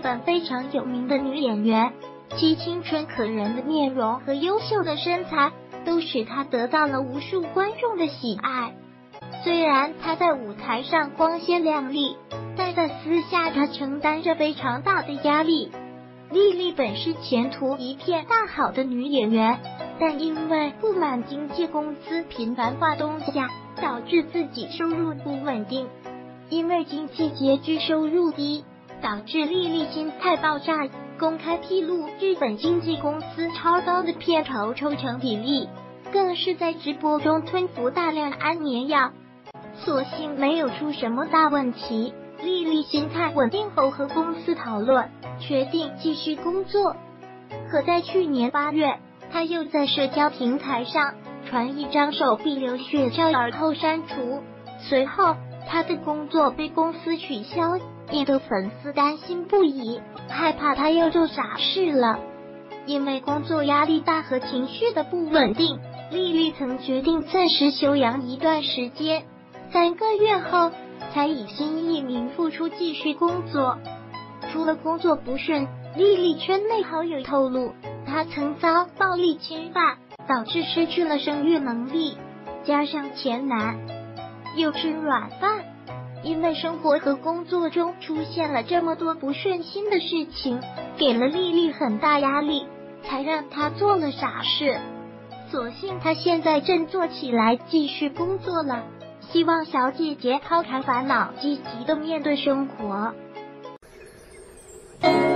本非常有名的女演员，其清纯可人的面容和优秀的身材都使她得到了无数观众的喜爱。虽然她在舞台上光鲜亮丽，但在私下她承担着非常大的压力。莉莉本是前途一片大好的女演员，但因为不满经纪公司频繁发东家，导致自己收入不稳定。因为经纪拮据，收入低，导致莉莉心态爆炸，公开披露日本经纪公司超高的片酬抽成比例，更是在直播中吞服大量安眠药。所幸没有出什么大问题，莉莉心态稳定后和公司讨论，决定继续工作。可在去年8月，她又在社交平台上传一张手臂流血照，而后删除。随后她的工作被公司取消，引得粉丝担心不已，害怕她又做傻事了。因为工作压力大和情绪的不稳定，莉莉曾决定暂时休养一段时间，3个月后才以新艺名复出继续工作。除了工作不顺，莉莉圈内好友透露，她曾遭暴力侵犯，导致失去了生育能力，加上前男又吃软饭，因为生活和工作中出现了这么多不顺心的事情，给了莉莉很大压力，才让她做了傻事。所幸她现在振作起来，继续工作了。希望小姐姐抛开烦恼，积极的面对生活。